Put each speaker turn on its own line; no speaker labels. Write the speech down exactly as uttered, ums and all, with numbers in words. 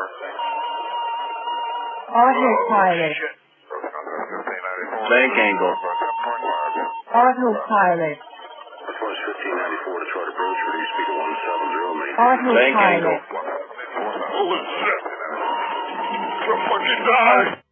Auto pilot.
Bank angle.
Autopilot.
fifteen ninety-four to Detroit approach, reduce speed to one seventy.
Bank angle.
Autopilot.
Holy shit! You're fucking die!